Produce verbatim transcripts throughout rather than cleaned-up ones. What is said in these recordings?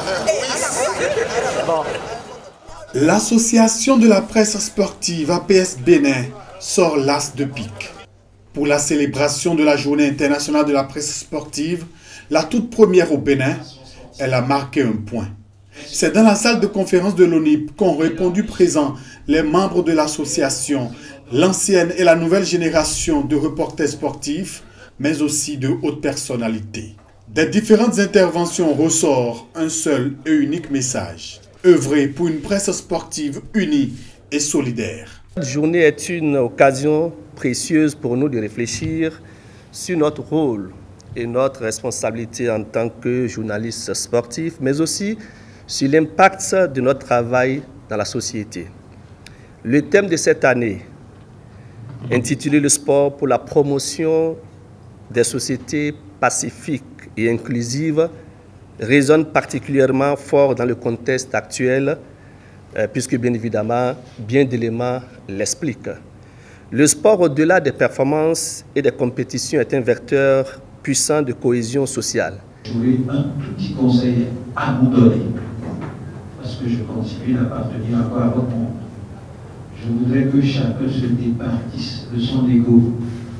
L'association de la presse sportive A P S Bénin sort l'as de pique. Pour la célébration de la Journée internationale de la presse sportive, la toute première au Bénin, elle a marqué un point. C'est dans la salle de conférence de l'O N I P qu'ont répondu présents les membres de l'association, l'ancienne et la nouvelle génération de reporters sportifs, mais aussi de hautes personnalités. Des différentes interventions ressort un seul et unique message: œuvrer pour une presse sportive unie et solidaire. Cette journée est une occasion précieuse pour nous de réfléchir sur notre rôle et notre responsabilité en tant que journalistes sportifs, mais aussi sur l'impact de notre travail dans la société. Le thème de cette année, intitulé « Le sport pour la promotion des sociétés pacifiques et inclusives », résonne particulièrement fort dans le contexte actuel, puisque bien évidemment, bien d'éléments l'expliquent. Le sport, au-delà des performances et des compétitions, est un vecteur puissant de cohésion sociale. J'aurais un petit conseil à vous donner, parce que je continue d'appartenir encore à votre monde. Je voudrais que chacun se départisse de son ego.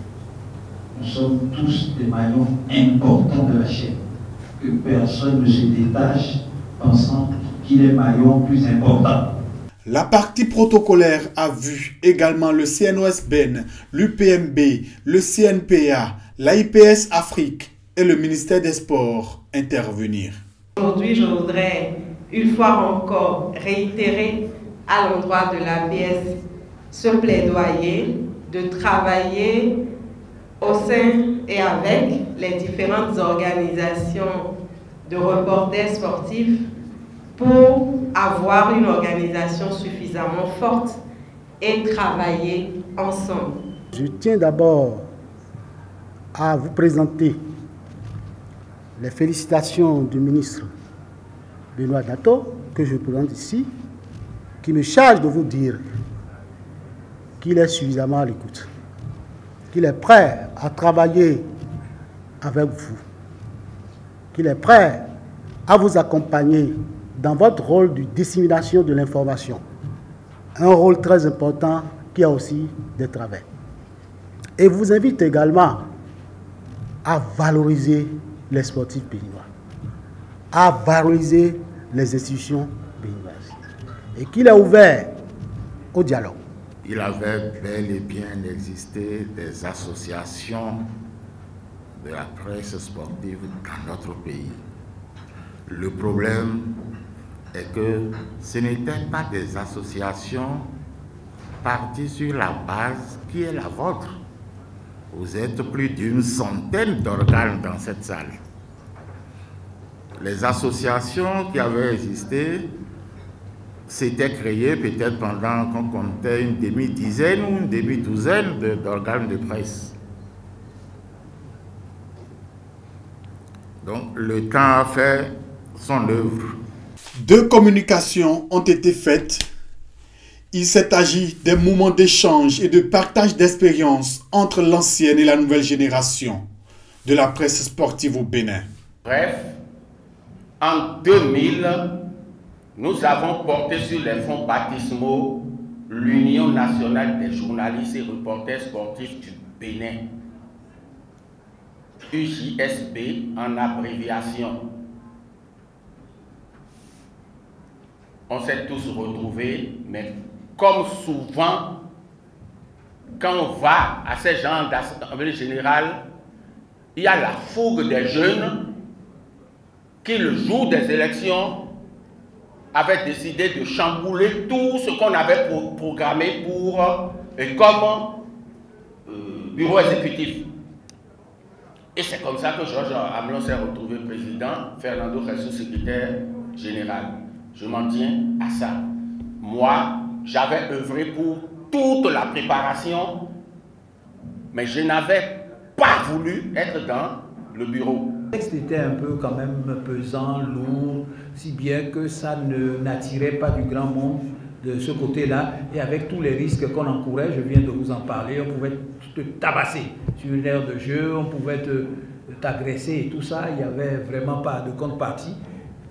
Nous sommes tous des maillons importants de la chaîne. Que personne ne se détache pensant qu'il est maillon plus important. La partie protocolaire a vu également le C N O S B E N, l'U P M B, le C N P A, l'A I P S Afrique et le ministère des Sports intervenir. Aujourd'hui, je voudrais une fois encore réitérer à l'endroit de l'A P S ce plaidoyer de travailler au sein et avec les différentes organisations de reporters sportifs pour avoir une organisation suffisamment forte et travailler ensemble. Je tiens d'abord à vous présenter les félicitations du ministre Benoît Dato, que je présente ici, qui me charge de vous dire qu'il est suffisamment à l'écoute, qu'il est prêt à travailler avec vous, qu'il est prêt à vous accompagner dans votre rôle de dissémination de l'information. Un rôle très important qui a aussi des travers. Et vous invite également à valoriser les sportifs béninois, à valoriser les institutions béninoises. Et qu'il est ouvert au dialogue. Il avait bel et bien existé des associations de la presse sportive dans notre pays. Le problème est que ce n'étaient pas des associations parties sur la base qui est la vôtre. Vous êtes plus d'une centaine d'organes dans cette salle. Les associations qui avaient existé s'étaient créées peut-être pendant qu'on comptait une demi-dizaine ou une demi-douzaine d'organes de presse. Donc le temps a fait son œuvre. Deux communications ont été faites. Il s'est agi des moments d'échange et de partage d'expériences entre l'ancienne et la nouvelle génération de la presse sportive au Bénin. Bref, en deux mille, nous avons porté sur les fonds baptismaux l'Union nationale des journalistes et reporters sportifs du Bénin, U J S B en abréviation. On s'est tous retrouvés, mais comme souvent, quand on va à ces genres d'assemblée générale, il y a la fougue des jeunes qui, le jour des élections, avaient décidé de chambouler tout ce qu'on avait pro programmé pour, euh, comme euh, bureau exécutif. Et c'est comme ça que Georges Amelon s'est retrouvé président, Fernando Jesus secrétaire général. Je m'en tiens à ça. Moi, j'avais œuvré pour toute la préparation, mais je n'avais pas voulu être dans le bureau. Le texte était un peu quand même pesant, lourd, si bien que ça ne n'attirait pas du grand monde de ce côté-là. Et avec tous les risques qu'on encourait, je viens de vous en parler, on pouvait te tabasser sur une aire de jeu, on pouvait t'agresser et tout ça, il n'y avait vraiment pas de contrepartie.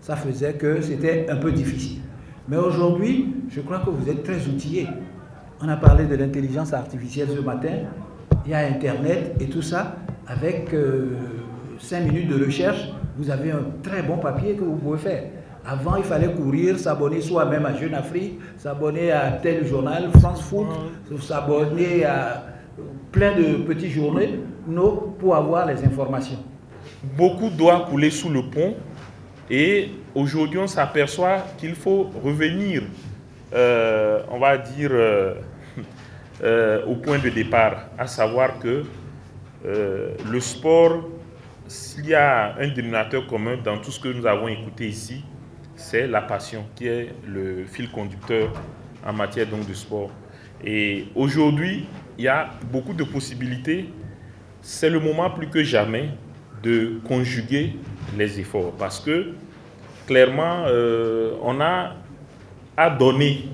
ça faisait que c'était un peu difficile. Mais aujourd'hui, je crois que vous êtes très outillés. On a parlé de l'intelligence artificielle ce matin, il y a Internet et tout ça. Avec euh, cinq minutes de recherche, vous avez un très bon papier que vous pouvez faire. Avant, il fallait courir, s'abonner soi-même à Jeune Afrique, s'abonner à tel journal, France Foot, s'abonner à plein de petits journaux pour avoir les informations. Beaucoup doit couler sous le pont et aujourd'hui on s'aperçoit qu'il faut revenir, euh, on va dire, euh, euh, au point de départ, à savoir que euh, le sport, s'il y a un dénominateur commun dans tout ce que nous avons écouté ici, c'est la passion qui est le fil conducteur en matière donc de sport. Et aujourd'hui, il y a beaucoup de possibilités. C'est le moment plus que jamais de conjuguer les efforts parce que clairement, euh, on a à donner,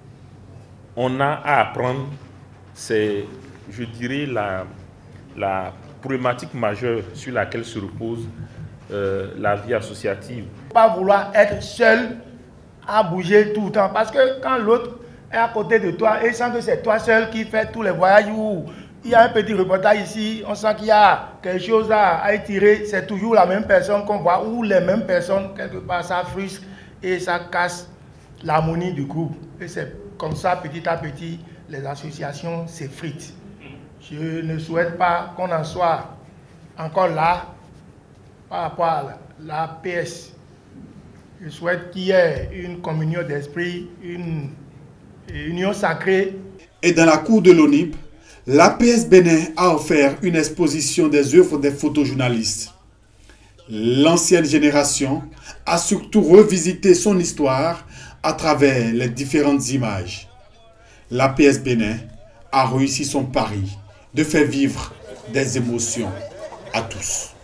on a à apprendre. C'est, je dirais, la, la problématique majeure sur laquelle se repose euh, la vie associative. Pas vouloir être seul à bouger tout le temps parce que quand l'autre est à côté de toi et sent que c'est toi seul qui fais tous les voyages où il y a un petit reportage ici, on sent qu'il y a quelque chose à, à étirer, c'est toujours la même personne qu'on voit ou les mêmes personnes, quelque part ça frustre et ça casse l'harmonie du groupe. Et c'est comme ça, petit à petit, les associations s'effritent. Je ne souhaite pas qu'on en soit encore là par rapport à la P S. Je souhaite qu'il y ait une communion d'esprit, une union sacrée. Et dans la cour de l'O N I P, l'A P S Bénin a offert une exposition des œuvres des photojournalistes. L'ancienne génération a surtout revisité son histoire à travers les différentes images. L'A P S Bénin a réussi son pari de faire vivre des émotions à tous.